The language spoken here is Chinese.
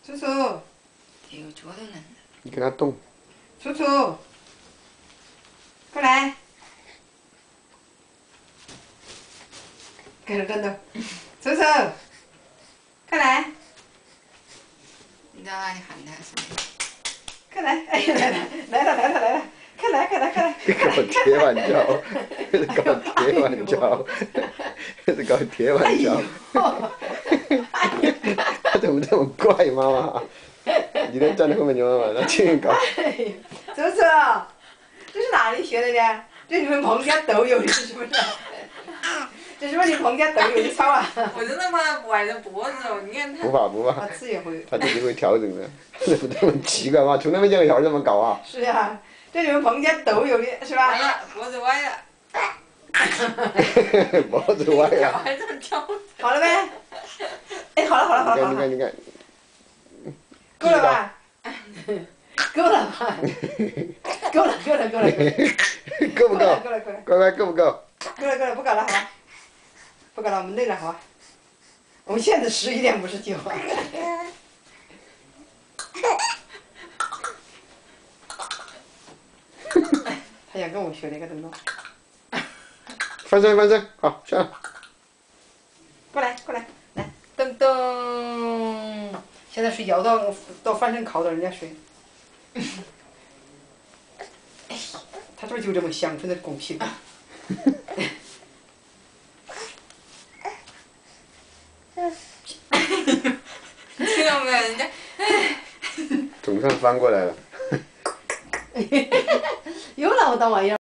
楚楚， 这个脚都嫩了。 你给它动。 楚楚，过来，跟着跟着，楚楚，快来， 你知道你喊他是吗？ 快来，哎呀来了，快来， 搞铁腕脚，搞铁腕脚，是搞铁腕脚。他怎么这么怪，妈妈？你能站在后面，你妈妈，那继续搞。 楚楚，这是哪里学的呢？这你们彭家都有的，是不是？这是不是你彭家都有的操啊？ 我真的把它歪着脖子哦，你看他。 不怕。 他自己会。 他自己会调整的，这么奇怪吗？从来没见过小孩这么搞啊！ 是呀，这你们彭家都有的，是吧？ 完了，脖子歪了。 脖子歪了。 还在跳。 好了呗？哎，好了。 你看。 够了吧？够了吧？够了。 够不够？ 够了。 乖乖，够不够？ 够了，不搞了，好吧？不搞了，我们累了，好吧？我们现在11点59。他想跟我学那个动作。 翻身，好，下来。 过来，来，噔噔。现在睡觉到翻身靠到人家睡。他这就这么香，真的狗屁。 听到没有？人家。 总算翻过来了。 有那么大玩意儿。